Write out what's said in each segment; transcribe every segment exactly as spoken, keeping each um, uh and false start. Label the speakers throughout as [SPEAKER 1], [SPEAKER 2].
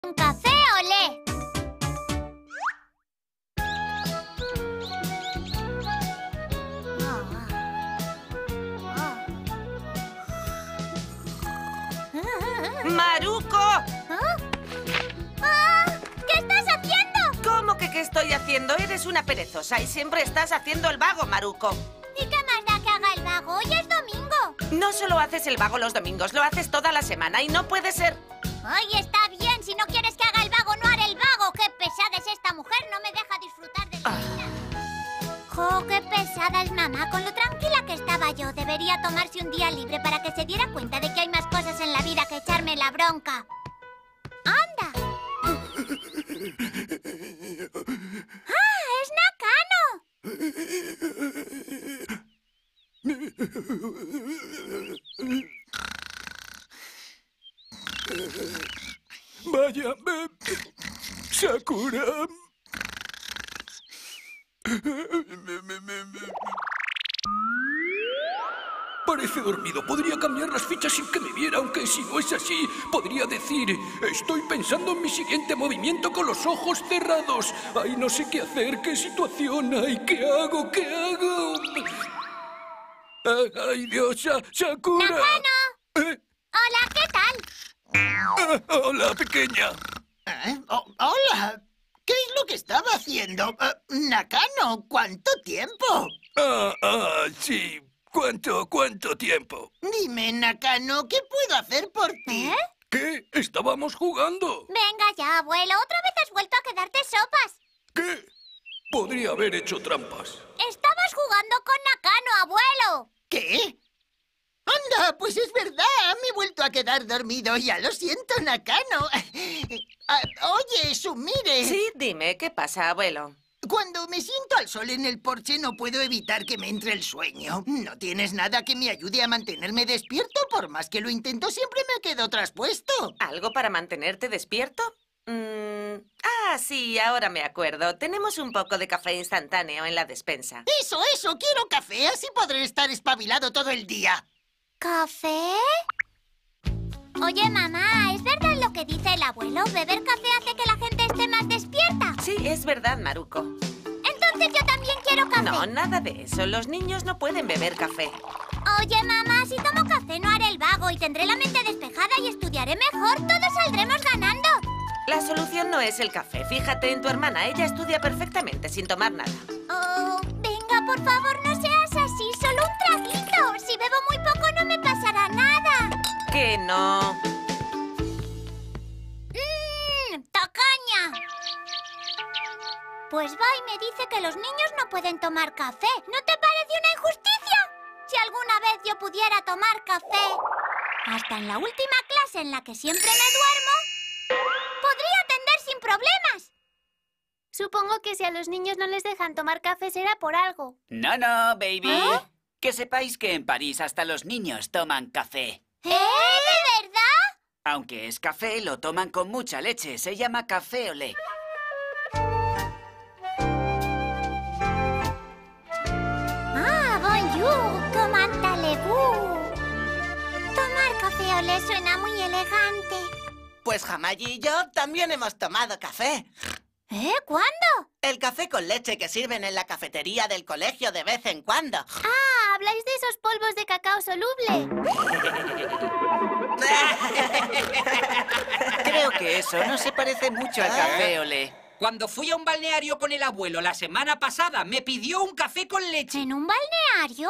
[SPEAKER 1] Un café olé.
[SPEAKER 2] ¡Maruko!
[SPEAKER 1] ¿Ah? ¡Ah! ¿Qué estás haciendo?
[SPEAKER 2] ¿Cómo que qué estoy haciendo? Eres una perezosa y siempre estás haciendo el vago, Maruko.
[SPEAKER 1] ¿Y qué más da que haga el vago? Hoy es domingo.
[SPEAKER 2] No solo haces el vago los domingos, lo haces toda la semana y no puede ser.
[SPEAKER 1] Ay, está bien. Si no quieres que haga el vago, no haré el vago. ¡Qué pesada es esta mujer! No me deja disfrutar de mi vida. ¡Jo, qué pesada es mamá! Con lo tranquila que estaba yo, debería tomarse un día libre para que se diera cuenta de que hay más cosas en la vida que echarme la bronca. ¡Anda! ¡Ah, es Nakano!
[SPEAKER 3] Vaya, eh, Sakura. Parece dormido. Podría cambiar las fichas sin que me viera, aunque si no es así, podría decir: estoy pensando en mi siguiente movimiento con los ojos cerrados. Ay, no sé qué hacer, qué situación hay, qué hago, qué hago. Ay, Dios, Sa- Sakura.
[SPEAKER 1] ¡Nakano!
[SPEAKER 3] ¿Eh?
[SPEAKER 1] Hola, ¿qué tal?
[SPEAKER 3] Ah, hola, pequeña.
[SPEAKER 4] ¿Eh? Oh, hola. ¿Qué es lo que estaba haciendo? Ah, Nakano, ¿cuánto tiempo?
[SPEAKER 3] Ah, ah, sí. ¿Cuánto, cuánto tiempo?
[SPEAKER 4] Dime, Nakano, ¿qué puedo hacer por ti?
[SPEAKER 1] ¿Eh?
[SPEAKER 3] ¿Qué? Estábamos jugando.
[SPEAKER 1] Venga ya, abuelo. Otra vez has vuelto a quedarte sopas.
[SPEAKER 3] ¿Qué? Podría haber hecho trampas.
[SPEAKER 1] Estabas jugando con Nakano, abuelo.
[SPEAKER 4] ¿Qué? Anda, pues es verdad. Me he vuelto a quedar dormido. Ya lo siento, Nakano. Ah, oye, Sumire.
[SPEAKER 2] Sí, dime, ¿qué pasa, abuelo?
[SPEAKER 4] Cuando me siento al sol en el porche no puedo evitar que me entre el sueño. ¿No tienes nada que me ayude a mantenerme despierto? Por más que lo intento, siempre me quedo traspuesto.
[SPEAKER 2] ¿Algo para mantenerte despierto? Mm, ah, sí, ahora me acuerdo. Tenemos un poco de café instantáneo en la despensa.
[SPEAKER 4] Eso, eso, quiero café, así podré estar espabilado todo el día.
[SPEAKER 1] ¿Café? Oye, mamá, ¿es verdad lo que dice el abuelo? ¿Beber café hace que la gente esté más despierta?
[SPEAKER 2] Sí, es verdad, Maruko.
[SPEAKER 1] Entonces yo también quiero café.
[SPEAKER 2] No, nada de eso. Los niños no pueden beber café.
[SPEAKER 1] Oye, mamá, si tomo café no haré el vago y tendré la mente despejada y estudiaré mejor. Todos saldremos ganando.
[SPEAKER 2] La solución no es el café. Fíjate en tu hermana. Ella estudia perfectamente sin tomar nada.
[SPEAKER 1] Oh, venga, por favor, no seas así. Solo un traguito. Si bebo muy poco no me pasará nada.
[SPEAKER 2] Que no.
[SPEAKER 1] ¡Mmm! ¡Tacaña! Pues va y me dice que los niños no pueden tomar café. ¿No te parece una injusticia? Si alguna vez yo pudiera tomar café, hasta en la última clase en la que siempre me duermo, podría atender sin problemas.
[SPEAKER 5] Supongo que si a los niños no les dejan tomar café será por algo.
[SPEAKER 6] No, no, baby.
[SPEAKER 1] ¿Eh?
[SPEAKER 6] Que sepáis que en París hasta los niños toman café.
[SPEAKER 1] ¿Eh? ¿De verdad?
[SPEAKER 6] Aunque es café, lo toman con mucha leche. Se llama café olé.
[SPEAKER 1] Ah, bonjour, comment allez-vous? Tomar café olé suena muy elegante.
[SPEAKER 7] Pues Hamaji y yo también hemos tomado café.
[SPEAKER 1] ¿Eh? ¿Cuándo?
[SPEAKER 7] El café con leche que sirven en la cafetería del colegio de vez en cuando.
[SPEAKER 5] Ah, habláis de esos polvos de cacao soluble.
[SPEAKER 6] Creo que eso no se parece mucho al café olé.
[SPEAKER 8] Cuando fui a un balneario con el abuelo la semana pasada, me pidió un café con leche.
[SPEAKER 1] ¿En un balneario?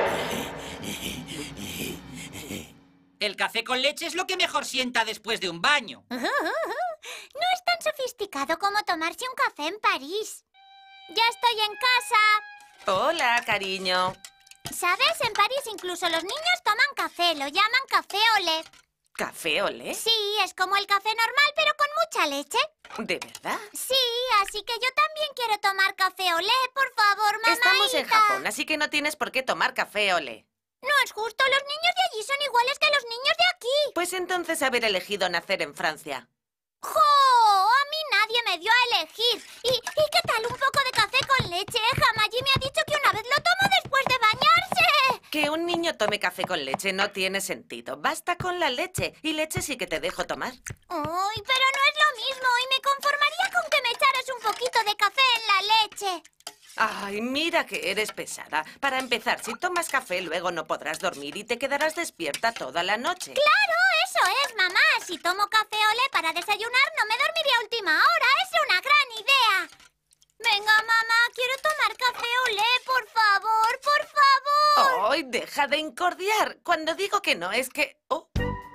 [SPEAKER 8] El café con leche es lo que mejor sienta después de un baño.
[SPEAKER 1] No es tan sofisticado como tomarse un café en París. Ya estoy en casa.
[SPEAKER 2] Hola, cariño.
[SPEAKER 1] ¿Sabes? En París incluso los niños toman café. Lo llaman café olé.
[SPEAKER 2] ¿Café olé?
[SPEAKER 1] Sí, es como el café normal, pero con mucha leche.
[SPEAKER 2] ¿De verdad?
[SPEAKER 1] Sí, así que yo también quiero tomar café olé. Por favor, mamá.
[SPEAKER 2] Estamos en Japón, así que no tienes por qué tomar café olé.
[SPEAKER 1] No es justo. Los niños de allí son iguales que los niños de aquí.
[SPEAKER 2] Pues entonces haber elegido nacer en Francia.
[SPEAKER 1] ¡Jo! A mí nadie me dio a elegir. ¿Y, y qué tal un poco de café con leche? Hamaji me ha dicho que una vez lo tomo después de bañarse.
[SPEAKER 2] Que un niño tome café con leche no tiene sentido. Basta con la leche. Y leche sí que te dejo tomar.
[SPEAKER 1] Uy, pero no es lo mismo. Y me conformaría con que me echaras un poquito de café en la leche.
[SPEAKER 2] Ay, mira que eres pesada. Para empezar, si tomas café, luego no podrás dormir y te quedarás despierta toda la noche.
[SPEAKER 1] ¡Claro! Eso es, mamá. Si tomo café olé para desayunar, no me dormiría a última hora. Es una gran idea. Venga, mamá, quiero tomar café olé, por favor, por favor.
[SPEAKER 2] ¡Ay, deja de incordiar! Cuando digo que no, es que... Oh.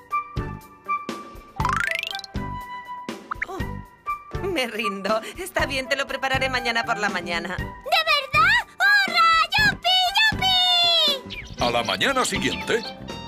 [SPEAKER 2] Oh. Me rindo. Está bien, te lo prepararé mañana por la mañana.
[SPEAKER 1] ¿De verdad? ¡Hurra! ¡Yupi, yupi!
[SPEAKER 9] A la mañana siguiente.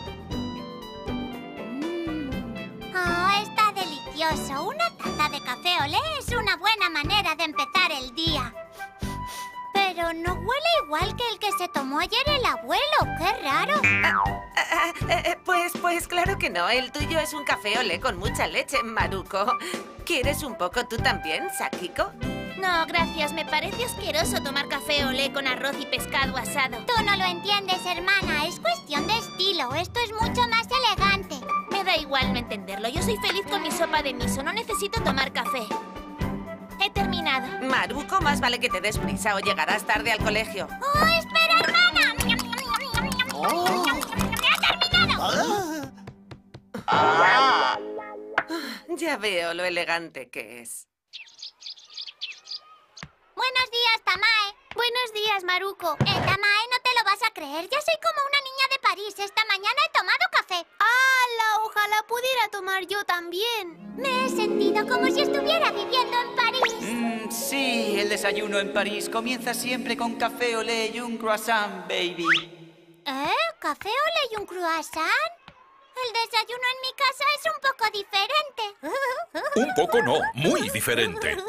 [SPEAKER 1] Oh, está delicioso. Una taza de café olé es una buena manera de empezar el día. Pero no huele igual que el que se tomó ayer el abuelo. ¡Qué raro!
[SPEAKER 2] Ah, ah, eh, pues, pues claro que no. El tuyo es un café olé con mucha leche, Maruko. ¿Quieres un poco tú también, Sakiko?
[SPEAKER 5] No, gracias. Me parece asqueroso tomar café olé con arroz y pescado asado.
[SPEAKER 1] Tú no lo entiendes, hermana. Es cuestión de estilo. Esto es mucho más elegante.
[SPEAKER 5] Me da igual no entenderlo. Yo soy feliz con mi sopa de miso. No necesito tomar café. He terminado.
[SPEAKER 2] Maruko, más vale que te des prisa o llegarás tarde al colegio.
[SPEAKER 1] ¡Oh, espera, hermana!
[SPEAKER 4] Oh.
[SPEAKER 1] ¡He terminado!
[SPEAKER 4] Ah.
[SPEAKER 2] Ya veo lo elegante que es.
[SPEAKER 1] Buenos días, Tamae.
[SPEAKER 5] Buenos días, Maruko.
[SPEAKER 1] Eh, Tamae, no te lo vas a creer. Yo soy como una niña de París. Esta mañana he tomado café.
[SPEAKER 5] ¡Hala! Ojalá pudiera tomar yo también.
[SPEAKER 1] Me he sentido como si estuviera viviendo en París.
[SPEAKER 6] Mm, sí, el desayuno en París comienza siempre con café olé y un croissant, baby.
[SPEAKER 1] ¿Eh? ¿Café olé y un croissant? El desayuno en mi casa es un poco diferente.
[SPEAKER 9] Un poco no, muy diferente.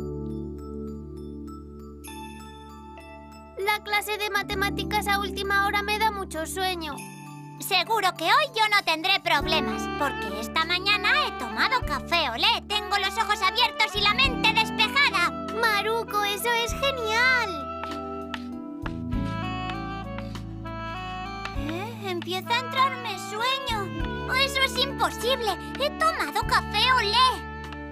[SPEAKER 5] La clase de matemáticas a última hora me da mucho sueño.
[SPEAKER 1] Seguro que hoy yo no tendré problemas, porque esta mañana he tomado café olé. Tengo los ojos abiertos y la mente despejada.
[SPEAKER 5] Maruko, eso es genial.
[SPEAKER 1] ¿Eh? Empieza a entrarme sueño. Oh, eso es imposible. He tomado café olé.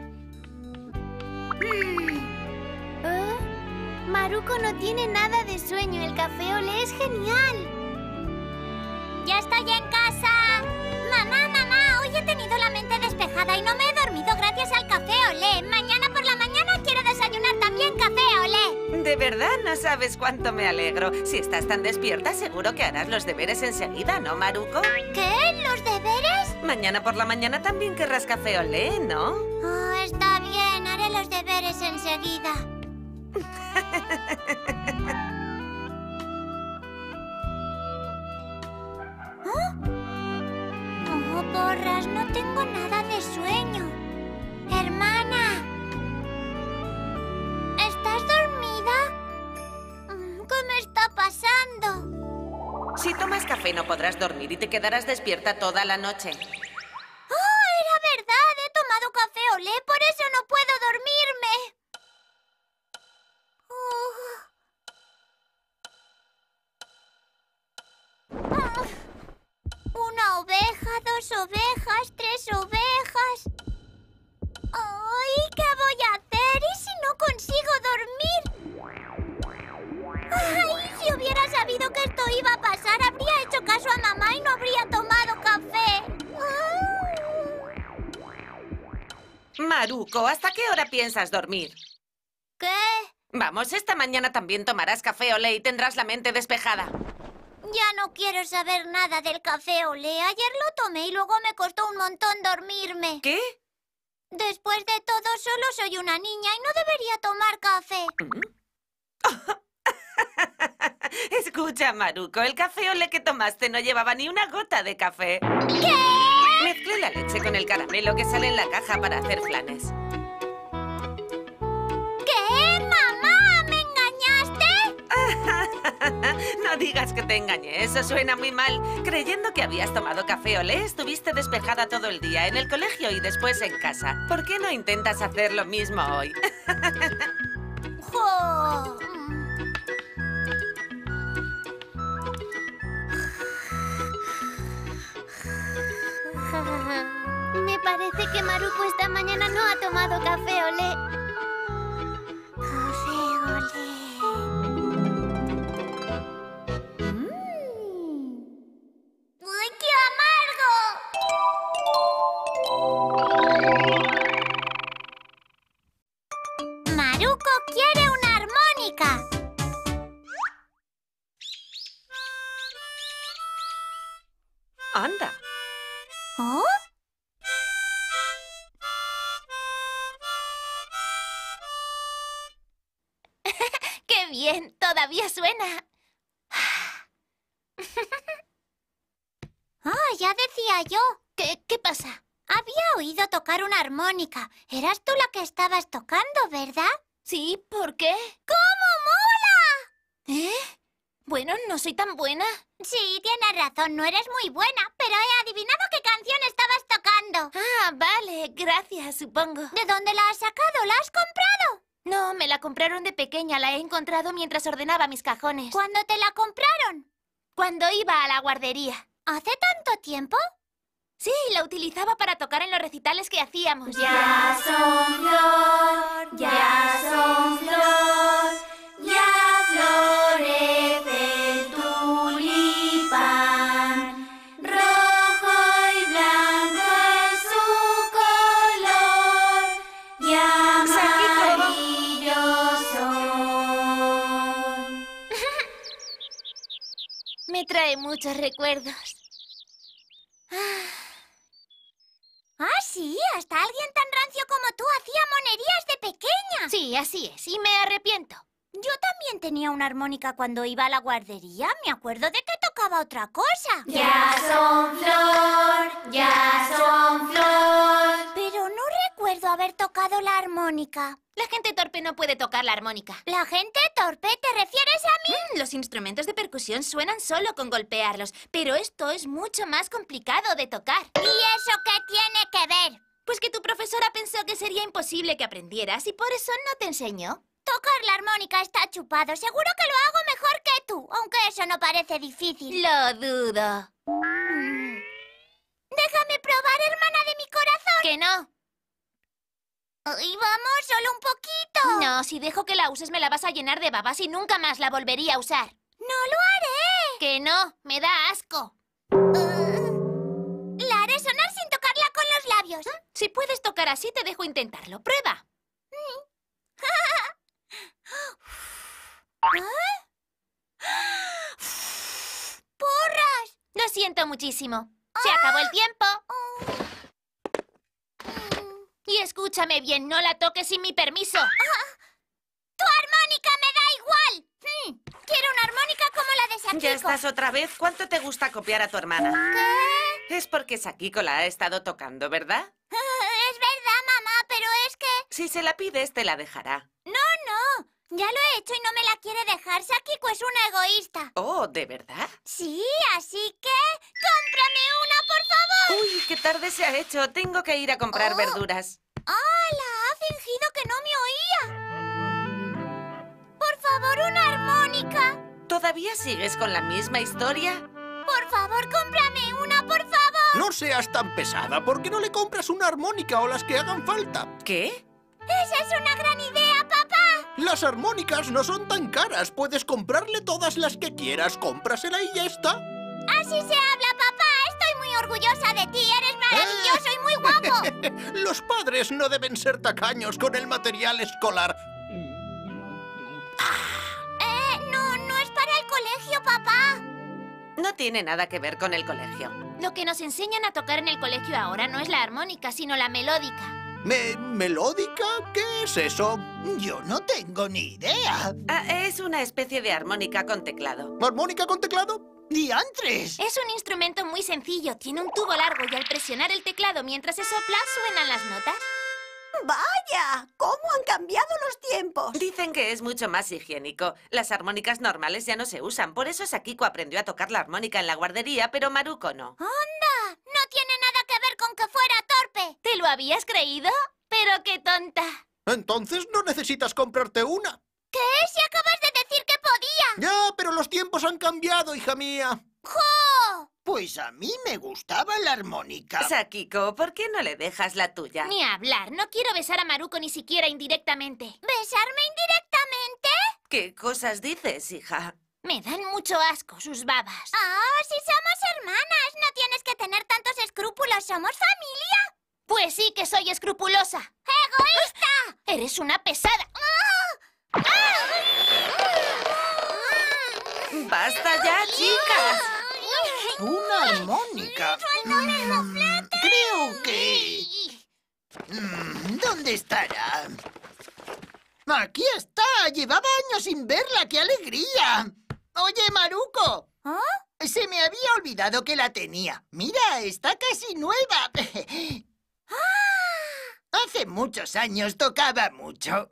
[SPEAKER 5] Mm. ¿Eh? Maruko no tiene nada de sueño. El café olé es genial.
[SPEAKER 1] ¡Ya estoy en casa! Mamá, mamá, hoy he tenido la mente despejada y no me he dormido gracias al café olé. Mañana por la mañana quiero desayunar también café olé.
[SPEAKER 2] De verdad, no sabes cuánto me alegro. Si estás tan despierta, seguro que harás los deberes enseguida, ¿no, Maruko?
[SPEAKER 1] ¿Qué? ¿Los deberes?
[SPEAKER 2] Mañana por la mañana también querrás café olé, ¿no?
[SPEAKER 1] Oh, está bien, haré los deberes enseguida. Oh, porras, no tengo nada de sueño. Hermana, ¿estás dormida? ¿Qué me está pasando?
[SPEAKER 2] Si tomas café no podrás dormir y te quedarás despierta toda la noche.
[SPEAKER 1] ¡Oh, era verdad! He tomado café olé, por eso no puedo dormirme. Oh. Una oveja, dos ovejas, tres ovejas. ¡Ay! ¿Qué voy a hacer? ¿Y si no consigo dormir? ¡Ay! Si hubiera sabido que esto iba a pasar, habría hecho caso a mamá y no habría tomado café.
[SPEAKER 2] Maruko, ¿hasta qué hora piensas dormir?
[SPEAKER 1] ¿Qué?
[SPEAKER 2] Vamos, esta mañana también tomarás café olé y tendrás la mente despejada.
[SPEAKER 1] Ya no quiero saber nada del café olé. Ayer lo tomé y luego me costó un montón dormirme.
[SPEAKER 2] ¿Qué?
[SPEAKER 1] Después de todo, solo soy una niña y no debería tomar café.
[SPEAKER 2] Escucha, Maruko, el café olé que tomaste no llevaba ni una gota de café.
[SPEAKER 1] ¿Qué?
[SPEAKER 2] Mezclé la leche con el caramelo que sale en la caja para hacer flanes.
[SPEAKER 1] ¿Qué? ¡Mamá! ¿Me engañaste?
[SPEAKER 2] No digas que te engañé, eso suena muy mal. Creyendo que habías tomado café olé, estuviste despejada todo el día en el colegio y después en casa. ¿Por qué no intentas hacer lo mismo hoy?
[SPEAKER 1] ¡Jo!
[SPEAKER 5] Me parece que Maruko esta mañana no ha tomado café olé.
[SPEAKER 1] Café olé. Mm. ¡Uy, qué amargo! Maruko quiere una armónica.
[SPEAKER 2] Anda.
[SPEAKER 1] ¿Oh?
[SPEAKER 5] ¡Qué bien! Todavía suena.
[SPEAKER 1] Ah, ya decía yo.
[SPEAKER 5] ¿Qué, qué pasa?
[SPEAKER 1] Había oído tocar una armónica. Eras tú la que estabas tocando, ¿verdad?
[SPEAKER 5] Sí, ¿por qué?
[SPEAKER 1] ¡Cómo mola!
[SPEAKER 5] ¿Eh? Bueno, no soy tan buena.
[SPEAKER 1] Sí, tienes razón, no eres muy buena, pero he adivinado qué canción estabas tocando.
[SPEAKER 5] Ah, vale, gracias, supongo.
[SPEAKER 1] ¿De dónde la has sacado? ¿La has comprado?
[SPEAKER 5] No, me la compraron de pequeña, la he encontrado mientras ordenaba mis cajones.
[SPEAKER 1] ¿Cuándo te la compraron?
[SPEAKER 5] Cuando iba a la guardería.
[SPEAKER 1] ¿Hace tanto tiempo?
[SPEAKER 5] Sí, la utilizaba para tocar en los recitales que hacíamos.
[SPEAKER 10] Ya son flor, ya son flor, ya florece el tulipán. Rojo y blanco es su color, y amarillos son.
[SPEAKER 5] Me trae muchos recuerdos.
[SPEAKER 1] Ah, sí, hasta alguien tan rancio como tú hacía monerías de pequeña.
[SPEAKER 5] Sí, así es, y me arrepiento.
[SPEAKER 1] Yo también tenía una armónica cuando iba a la guardería. Me acuerdo de que tocaba otra cosa.
[SPEAKER 10] Ya son flor, ya son flor.
[SPEAKER 1] Pero no recuerdo haber tocado la armónica.
[SPEAKER 5] La gente torpe no puede tocar la armónica.
[SPEAKER 1] ¿La gente torpe? ¿Te refieres a mí?
[SPEAKER 5] Mm, los instrumentos de percusión suenan solo con golpearlos, pero esto es mucho más complicado de tocar.
[SPEAKER 1] ¿Y eso qué tiene que ver?
[SPEAKER 5] Pues que tu profesora pensó que sería imposible que aprendieras y por eso no te enseñó.
[SPEAKER 1] Tocar la armónica está chupado. Seguro que lo hago mejor que tú, aunque eso no parece difícil.
[SPEAKER 5] Lo dudo.
[SPEAKER 1] Mm. Déjame probar, hermana de mi corazón.
[SPEAKER 5] ¿Que no?
[SPEAKER 1] Y vamos, solo un poquito.
[SPEAKER 5] No, si dejo que la uses me la vas a llenar de babas y nunca más la volvería a usar.
[SPEAKER 1] ¡No lo haré!
[SPEAKER 5] ¡Que no! ¡Me da asco!
[SPEAKER 1] Uh, la haré sonar sin tocarla con los labios.
[SPEAKER 5] ¿Mm? Si puedes tocar así, te dejo intentarlo. ¡Prueba!
[SPEAKER 1] ¿Ah? ¡Porras!
[SPEAKER 5] Lo siento muchísimo. ¡Se acabó el tiempo! Y escúchame bien, no la toques sin mi permiso.
[SPEAKER 1] Ah, ¡tu armónica me da igual! Hmm, quiero una armónica como la de Sakiko.
[SPEAKER 2] ¿Ya estás otra vez? ¿Cuánto te gusta copiar a tu hermana?
[SPEAKER 1] ¿Qué?
[SPEAKER 2] Es porque Sakiko la ha estado tocando, ¿verdad?
[SPEAKER 1] Es verdad, mamá, pero es que...
[SPEAKER 2] Si se la pides, te la dejará.
[SPEAKER 1] No, no. Ya lo he hecho y no me la quiere dejar. Sakiko es una egoísta.
[SPEAKER 2] Oh, ¿de verdad?
[SPEAKER 1] Sí, así que... ¡cómprame una, por favor!
[SPEAKER 2] Uy, qué tarde se ha hecho. Tengo que ir a comprar
[SPEAKER 1] Oh.
[SPEAKER 2] verduras.
[SPEAKER 1] ¡Hala! Ha fingido que no me oía. Por favor, una armónica.
[SPEAKER 2] ¿Todavía sigues con la misma historia?
[SPEAKER 1] Por favor, cómprame una, por favor.
[SPEAKER 11] No seas tan pesada. ¿Por qué no le compras una armónica o las que hagan falta?
[SPEAKER 2] ¿Qué?
[SPEAKER 1] Esa es una gran idea, papá.
[SPEAKER 11] Las armónicas no son tan caras. Puedes comprarle todas las que quieras. Cómprasela y ya está.
[SPEAKER 1] Así se habla, papá. Estoy muy orgullosa de ti. Eres maravilloso y muy guapo.
[SPEAKER 11] Los padres no deben ser tacaños con el material escolar.
[SPEAKER 1] Eh, no, no es para el colegio, papá.
[SPEAKER 2] No tiene nada que ver con el colegio.
[SPEAKER 5] Lo que nos enseñan a tocar en el colegio ahora no es la armónica, sino la melódica.
[SPEAKER 11] ¿Me melódica? ¿Qué es eso?
[SPEAKER 4] Yo no tengo ni idea.
[SPEAKER 2] Ah, es una especie de armónica con teclado.
[SPEAKER 11] ¿Armónica con teclado?
[SPEAKER 4] ¡Diantres!
[SPEAKER 5] Es un instrumento muy sencillo. Tiene un tubo largo y al presionar el teclado mientras se sopla, suenan las notas.
[SPEAKER 12] ¡Vaya! ¿Cómo han cambiado los tiempos?
[SPEAKER 2] Dicen que es mucho más higiénico. Las armónicas normales ya no se usan. Por eso Sakiko aprendió a tocar la armónica en la guardería, pero Maruko no.
[SPEAKER 1] ¡Anda! No tiene nada que ver con que fuera torpe.
[SPEAKER 5] ¿Te lo habías creído? ¡Pero qué tonta!
[SPEAKER 11] Entonces no necesitas comprarte una.
[SPEAKER 1] ¿Qué? Si acabas de decir que podía.
[SPEAKER 11] Ya, pero los tiempos han cambiado, hija mía.
[SPEAKER 1] ¡Jo!
[SPEAKER 4] Pues a mí me gustaba la armónica.
[SPEAKER 2] Sakiko, ¿por qué no le dejas la tuya?
[SPEAKER 5] Ni hablar. No quiero besar a Maruko ni siquiera indirectamente.
[SPEAKER 1] ¿Besarme indirectamente?
[SPEAKER 2] ¿Qué cosas dices, hija?
[SPEAKER 5] Me dan mucho asco sus babas.
[SPEAKER 1] ¡Oh, si somos hermanas! No tienes que tener tantos escrúpulos. ¿Somos familia?
[SPEAKER 5] Pues sí que soy escrupulosa.
[SPEAKER 1] ¡Egoísta!
[SPEAKER 5] Eres una pesada.
[SPEAKER 2] ¡Basta ya, chicas!
[SPEAKER 4] Una armónica. Mm, creo que... Mm, ¿Dónde estará? ¡Aquí está! ¡Llevaba años sin verla! ¡Qué alegría! Oye, Maruko.
[SPEAKER 1] ¿Oh?
[SPEAKER 4] Se me había olvidado que la tenía. Mira, está casi nueva. Hace muchos años tocaba mucho.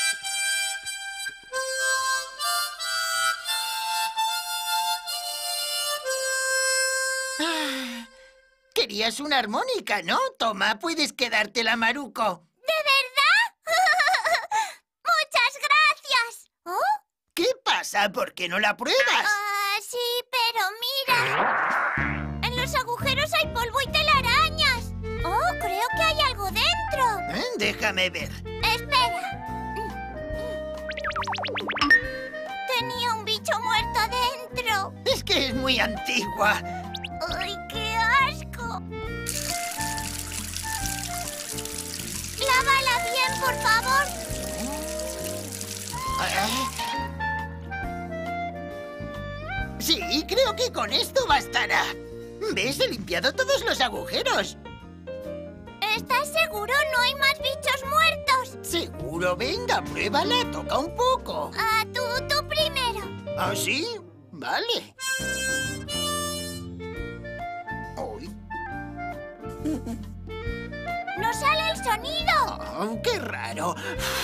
[SPEAKER 4] Ah, querías una armónica, ¿no? Toma, puedes quedártela, Maruko.
[SPEAKER 1] ¿De verdad? ¡Muchas gracias! ¿Oh?
[SPEAKER 4] ¿Qué pasa? ¿Por qué no la pruebas?
[SPEAKER 1] Ah, sí, pero mira. En los agujeros hay polvo y telarañas. Oh, creo que hay algo dentro.
[SPEAKER 4] ¿Eh? Déjame ver.
[SPEAKER 1] Espera. Tenía un bicho muerto dentro.
[SPEAKER 4] Es que es muy antigua.
[SPEAKER 1] ¡Ay, qué asco! Lávala bien, por favor.
[SPEAKER 4] Sí, creo que con esto bastará. ¿Ves? He limpiado todos los agujeros.
[SPEAKER 1] ¿Estás seguro? No hay más bichos muertos.
[SPEAKER 4] Seguro, venga, pruébala, toca un poco.
[SPEAKER 1] Ah, tú, tú primero.
[SPEAKER 4] ¿Ah, sí? Vale. Uy.
[SPEAKER 1] ¡No sale el sonido!
[SPEAKER 4] Oh, ¡qué raro!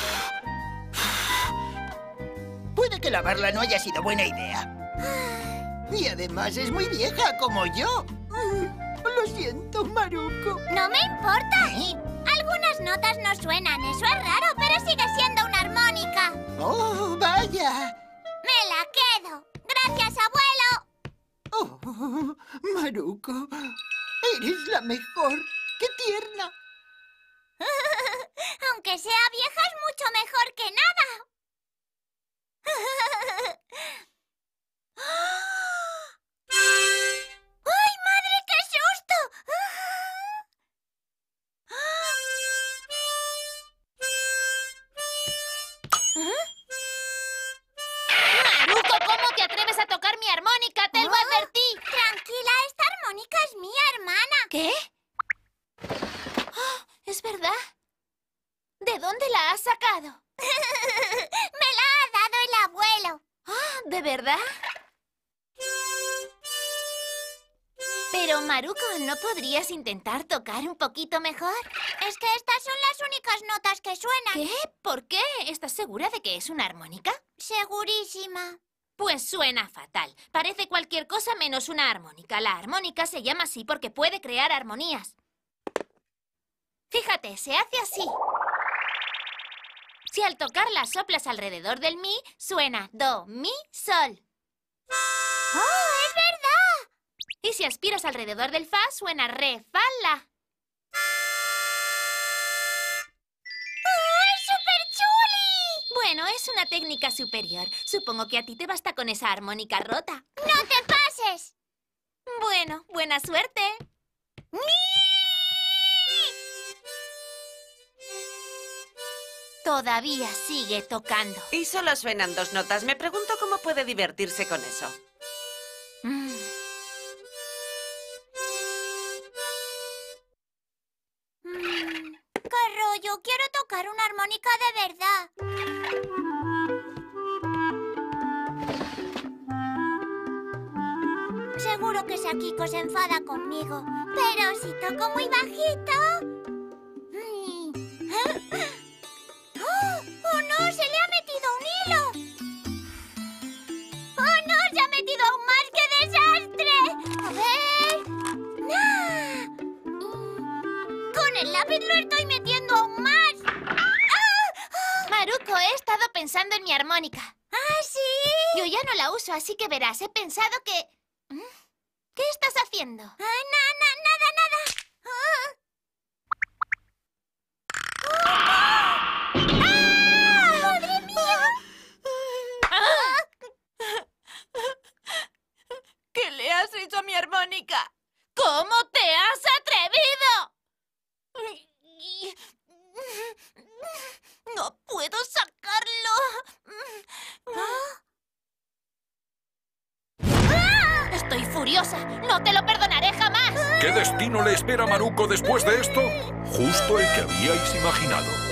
[SPEAKER 4] Puede que lavarla no haya sido buena idea. Y además es muy vieja, como yo. Lo siento, Maruko.
[SPEAKER 1] No me importa. Algunas notas no suenan. Eso es raro, pero sigue siendo una armónica.
[SPEAKER 4] ¡Oh, vaya!
[SPEAKER 1] Me la quedo. Gracias, abuelo.
[SPEAKER 4] Oh, Maruko, eres la mejor. ¡Qué tierna!
[SPEAKER 1] Aunque sea vieja, es mucho mejor que nada. ¡Ay, madre, qué susto!
[SPEAKER 5] Maruko, ¿cómo te atreves a tocar mi armónica? ¡Te lo advertí!
[SPEAKER 1] Tranquila, esta armónica es mía, hermana.
[SPEAKER 5] ¿Qué? Oh, ¿es verdad? ¿De dónde la has sacado?
[SPEAKER 1] Me la ha dado el abuelo.
[SPEAKER 5] Ah, ¿de verdad? Pero, Maruko, ¿no podrías intentar tocar un poquito mejor?
[SPEAKER 1] Es que estas son las únicas notas que suenan.
[SPEAKER 5] ¿Qué? ¿Por qué? ¿Estás segura de que es una armónica?
[SPEAKER 1] Segurísima.
[SPEAKER 5] Pues suena fatal. Parece cualquier cosa menos una armónica. La armónica se llama así porque puede crear armonías. Fíjate, se hace así. Si al tocarla soplas alrededor del mi, suena do, mi, sol.
[SPEAKER 1] ¡Oh, es verdad!
[SPEAKER 5] Y si aspiras alrededor del fa, suena re, fa, la.
[SPEAKER 1] ¡Oh, es súper chuli!
[SPEAKER 5] Bueno, es una técnica superior. Supongo que a ti te basta con esa armónica rota.
[SPEAKER 1] ¡No te pases!
[SPEAKER 5] Bueno, buena suerte. Todavía sigue tocando.
[SPEAKER 2] Y solo suenan dos notas. Me pregunto cómo puede divertirse con eso.
[SPEAKER 5] Mm.
[SPEAKER 1] Mm, ¡qué rollo! Quiero tocar una armónica de verdad. Seguro que Sakiko se enfada conmigo. Pero si toco muy bajito... Mm. ¡Oh! ¡Oh, no! ¡Se le ha metido un hilo! ¡Oh, no! ¡Se ha metido aún más! ¡Qué desastre! A ver... ¡Ah! Mm. Con el lápiz lo estoy metiendo aún más. ¡Ah!
[SPEAKER 5] Maruko, he estado pensando en mi armónica.
[SPEAKER 1] ¿Ah, sí?
[SPEAKER 5] Yo ya no la uso, así que verás, he pensado que... ¿Qué estás haciendo?
[SPEAKER 1] Ah, na, na, nada, nada. ¡Ah! ¡Ah! ¡Madre mía!
[SPEAKER 13] ¿Qué le has hecho a mi armónica? ¿Cómo te has atrevido? No puedo sacarlo. Estoy furiosa. No te lo perdonaré jamás.
[SPEAKER 9] ¿Qué destino le espera a Maruko después de esto? Justo el que habíais imaginado.